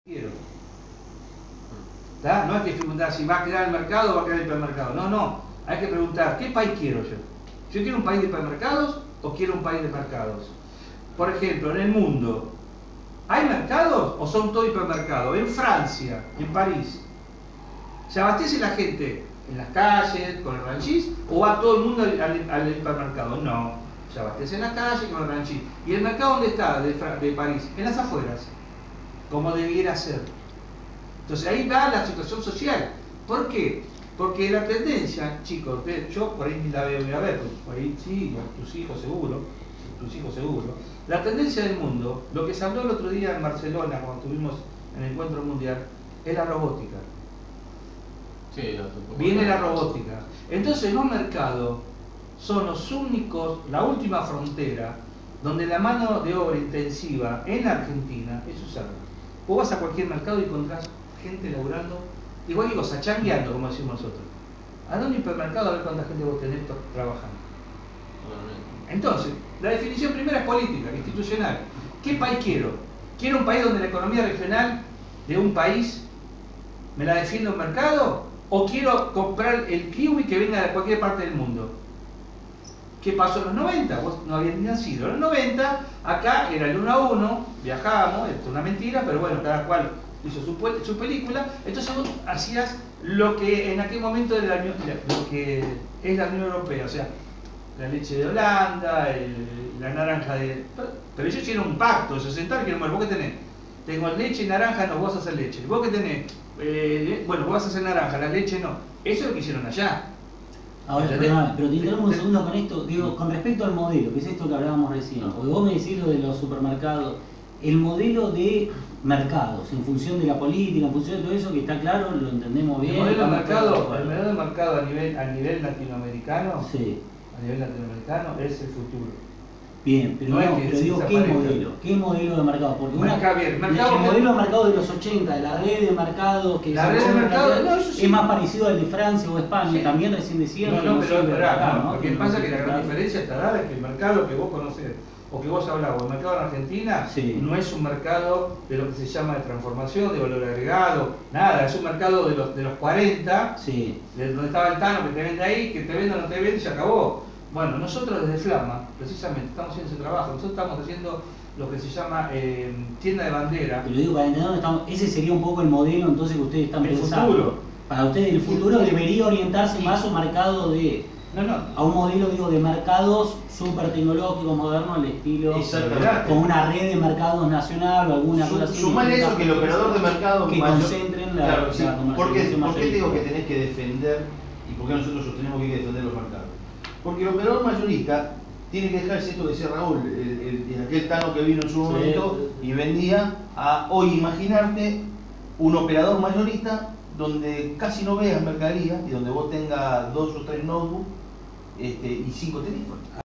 quiero. ¿Tá? No hay que preguntar si va a quedar el mercado o va a quedar el hipermercado. No, no. Hay que preguntar, ¿qué país quiero yo? ¿Yo quiero un país de hipermercados o quiero un país de mercados? Por ejemplo, en el mundo, ¿hay mercados o son todos hipermercados? En Francia, en París, ¿se abastece la gente en las calles, con el ranchís, o va todo el mundo al hipermercado? No, se abastece en las calles con el ranchís. ¿Y el mercado dónde está de París? En las afueras, como debiera ser. Entonces ahí va la situación social. ¿Por qué? Porque la tendencia, chicos, yo por ahí ni la voy a ver, por ahí sí, tus hijos seguro, la tendencia del mundo, lo que se habló el otro día en Barcelona, cuando estuvimos en el encuentro mundial, es la robótica. Sí, viene la robótica. Entonces los mercados son los únicos, la última frontera, donde la mano de obra intensiva en Argentina es usada. Vos vas a cualquier mercado y encontrás gente laburando, igual digo, sachangueando, como decimos nosotros. ¿A dónde hipermercado a ver cuánta gente vos tenés trabajando? Entonces, la definición primera es política, institucional. ¿Qué país quiero? ¿Quiero un país donde la economía regional de un país me la defienda un mercado? ¿O quiero comprar el kiwi que venga de cualquier parte del mundo? ¿Qué pasó en los 90? Vos no habías ni nacido. En los 90, acá era el 1 a 1, viajábamos, esto es una mentira, pero bueno, cada cual hizo su película. Entonces vos hacías lo que en aquel momento era lo que es la Unión Europea, o sea, la leche de Holanda, la naranja de... Pero ellos hicieron un pacto, se sentaron y dijeron, bueno, ¿vos qué tenés? Tengo leche y naranja, no, vos vas a hacer leche. ¿Vos qué tenés? Bueno, vos vas a hacer naranja, la leche no. Eso es lo que hicieron allá. Ahora, pero te interrumpo un segundo con esto. Digo, con respecto al modelo, que es esto que hablábamos recién, porque vos me decís lo de los supermercados, el modelo de mercados, en función de la política, en función de todo eso, que está claro, lo entendemos bien. El modelo de mercado a nivel latinoamericano, sí, a nivel latinoamericano es el futuro. Bien, pero, pero digo, ¿qué modelo de mercado? Porque el modelo de mercado de los 80, de la red de mercado que es más parecido al de Francia o España, sí. También recién decían que no, pero porque pasa que la gran diferencia está dada es que el mercado que vos conocés o que vos hablabas, el mercado en Argentina, sí, no es un mercado de lo que se llama de transformación, de valor agregado, nada, es un mercado de los 40, sí, de donde estaba el Tano que te vende ahí, que te vende o no te vende y se acabó. Bueno, nosotros desde Flama, precisamente, estamos haciendo ese trabajo. Nosotros estamos haciendo lo que se llama tienda de bandera. Pero digo, para entender dónde estamos, ese sería un poco el modelo entonces que ustedes están pensando. El futuro. Para ustedes el futuro debería orientarse más a un mercado de... a un modelo, digo, de mercados súper tecnológicos, modernos, al estilo... Con una red de mercados nacional o alguna cosa así. Sumale eso que el operador de mercado... Que concentren la comercialización. ¿Por qué te digo que tenés que defender y por qué nosotros sostenemos que hay que defender los mercados? Porque el operador mayorista tiene que dejarse esto que decía Raúl, aquel Tano que vino en su momento y vendía a hoy imaginarte un operador mayorista donde casi no veas mercadería y donde vos tengas 2 o 3 notebooks y 5 teléfonos.